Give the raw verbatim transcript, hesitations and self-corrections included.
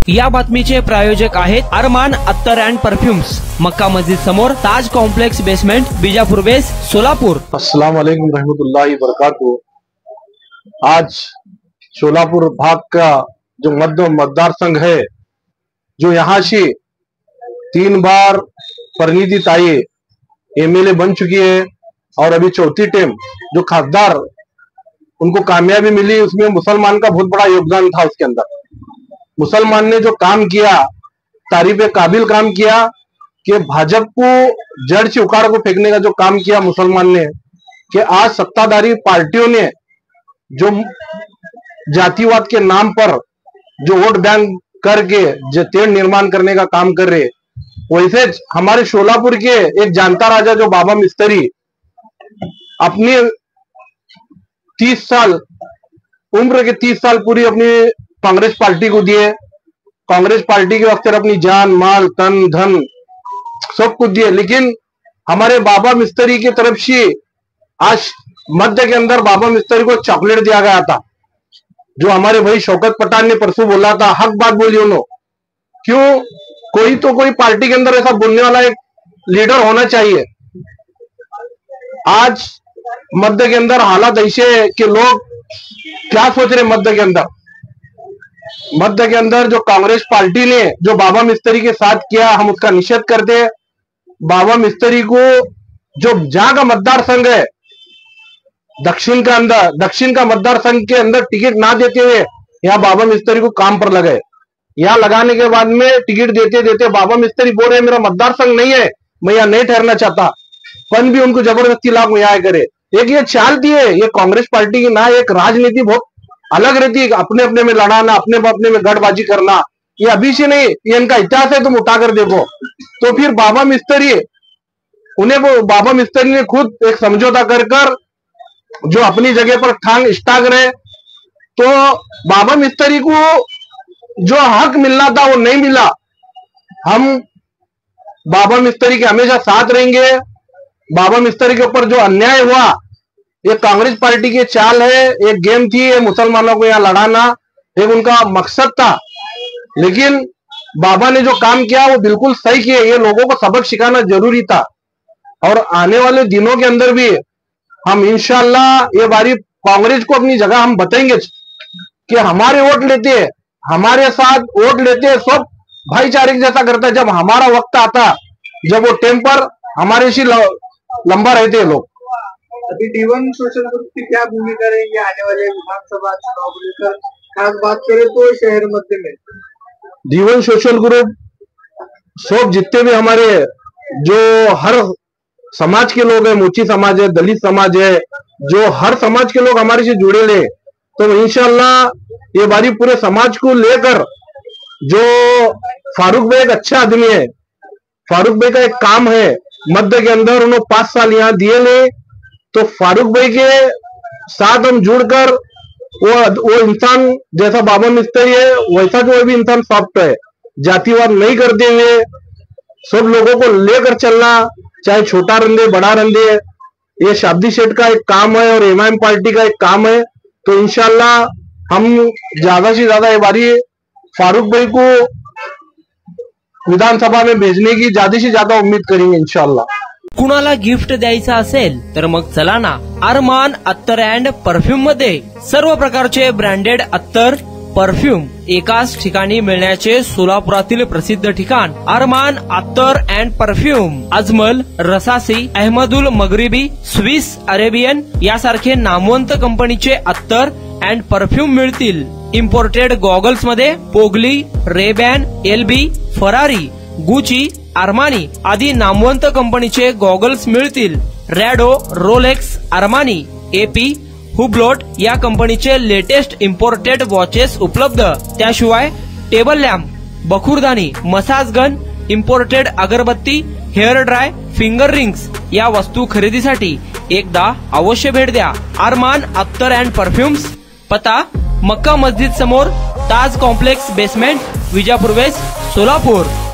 या बातमीचे प्रायोजक आहेत अरमान अत्तर अँड परफ्युम्स, मक्का मस्जिद समोर, ताज कॉम्प्लेक्स बेसमेंट, बीजापुर बेस, सोलापुर। अस्सलाम वालेकुम रहमतुल्लाहि बरकातुहू। आज सोलापुर भाग का जो मध्य मतदार संघ है, जो यहाँ से तीन बार परिणीति ताई एमएलए बन चुकी है और अभी चौथी टेम जो खासदार उनको कामयाबी मिली, उसमें मुसलमान का बहुत बड़ा योगदान था। उसके अंदर मुसलमान ने जो काम किया, तारीफ काबिल काम किया कि भाजपा को जड़ से उखाड़ को फेंकने का जो काम किया मुसलमान ने, कि आज सत्ताधारी पार्टियों ने जो जातिवाद के नाम पर जो वोट बैंक करके तेड़ निर्माण करने का काम कर रहे, वैसे हमारे सोलापुर के एक जानता राजा जो बाबा मिस्त्री अपनी तीस साल उम्र के तीस साल पूरी अपनी कांग्रेस पार्टी को दिए। कांग्रेस पार्टी के वक्त अपनी जान माल तन धन सब कुछ दिए, लेकिन हमारे बाबा मिस्त्री की तरफ से आज मध्य के अंदर बाबा मिस्त्री को चॉकलेट दिया गया था। जो हमारे भाई शौकत पठान ने परसों बोला था, हक बात बोली उन्होंने। क्यों? कोई तो कोई पार्टी के अंदर ऐसा बोलने वाला एक लीडर होना चाहिए। आज मध्य के अंदर हालात ऐसे कि लोग क्या सोच रहे, मध्य के अंदर मध्य के अंदर जो कांग्रेस पार्टी ने जो बाबा मिस्त्री के साथ किया, हम उसका निषेध करते हैं। बाबा मिस्त्री को जो जहां का मतदार संघ है दक्षिण का अंदर दक्षिण का मतदार संघ के अंदर टिकट ना देते हुए यहाँ बाबा मिस्त्री को काम पर लगाए। यहाँ लगाने के बाद में टिकट देते देते बाबा मिस्त्री बोल रहे मेरा मतदार संघ नहीं है, मैं यहाँ नहीं ठहरना चाहता, पन भी उनको जबरदस्ती लाभ यहाँ करे। एक ये चाल दी है ये कांग्रेस पार्टी की, ना एक राजनीति बहुत अलग रहती है, अपने अपने में लड़ाना, अपने अपने में गठबाजी करना, ये अभी से नहीं, ये इनका इतिहास है, तुम उठा कर देखो। तो फिर बाबा मिस्त्री उन्हें वो बाबा मिस्त्री ने खुद एक समझौता कर कर जो अपनी जगह पर ठांग स्टाग रहे, तो बाबा मिस्त्री को जो हक मिलना था वो नहीं मिला। हम बाबा मिस्त्री के हमेशा साथ रहेंगे। बाबा मिस्त्री के ऊपर जो अन्याय हुआ, ये कांग्रेस पार्टी की चाल है, एक गेम थी, ये मुसलमानों को यहाँ लड़ाना एक उनका मकसद था। लेकिन बाबा ने जो काम किया वो बिल्कुल सही किया, ये लोगों को सबक सिखाना जरूरी था। और आने वाले दिनों के अंदर भी हम इंशाल्लाह ये बारी कांग्रेस को अपनी जगह हम बताएंगे कि हमारे वोट लेते हैं, हमारे साथ वोट लेते हैं, सब भाईचारे जैसा करता है। जब हमारा वक्त आता, जब वो टाइम पर हमारे से लंबा रहते हैं लोग। अभी डी वन सोशल ग्रुप की क्या भूमिका रहेगी आने वाले विधानसभा चुनाव को लेकर? खास बात करें तो शहर मध्य में डी वन सोशल ग्रुप सब जितने भी हमारे जो हर समाज के लोग हैं, मोची समाज है, दलित समाज है, जो हर समाज के लोग हमारे से जुड़े ले, तो इंशाल्लाह ये बारी पूरे समाज को लेकर, जो फारूक भाई एक अच्छा आदमी है, फारूक भाई का एक काम है मध्य के अंदर, उन्होंने पांच साल यहाँ दिए ले, तो फारूक भाई के साथ हम जुड़कर वो वो इंसान जैसा बाबा मिस्त्री है वैसा जो भी इंसान सॉफ्ट है, जातिवाद नहीं करते हुए सब लोगों को लेकर चलना, चाहे छोटा रंधे बड़ा रंधे, ये शाब्दी सेठ का एक काम है और एमआईएम पार्टी का एक काम है। तो इंशाल्लाह हम ज्यादा से ज्यादा ये बारी फारूक भाई को विधानसभा में भेजने की ज्यादा से ज्यादा उम्मीद करेंगे इंशाल्लाह। कुणाला गिफ्ट द्यायचा असेल तर मग चला ना अरमान अत्तर अँड परफ्यूम मध्ये सर्व प्रकारचे ब्रँडेड अत्तर परफ्यूम एकाच ठिकाणी मिळण्याचे सोलापुरातील प्रसिद्ध ठिकाण Armaan Attar and perfume. Ajmal, Rasasi, Ahmed Al Maghribi, Swiss Arabian यासारखे नामवंत कंपनीचे अत्तर अँड परफ्यूम मिळतील। इम्पोर्टेड गॉगल्स मध्ये पोगली, Ray Ban, LB, Ferrari, Gucci, Armani आदी नामवंत कंपनीचे गॉगल्स मिळतील। Rado, Rolex, Armani, AP, Hublot या कंपनीचे लेटेस्ट इम्पोर्टेड वॉचेस उपलब्ध। त्याशिवाय टेबल लॅम्प, बखुरदानी, मसाज गन, इम्पोर्टेड अगरबत्ती, हेअर ड्राय, फिंगर रिंग्स या वस्तू खरेदीसाठी एकदा अवश्य भेट द्या अरमान अत्तर अँड परफ्युम्स। पता मक्का मस्जिद समोर, ताज कॉम्प्लेक्स बेसमेंट, विजापूर वेस्ट, सोलापूर।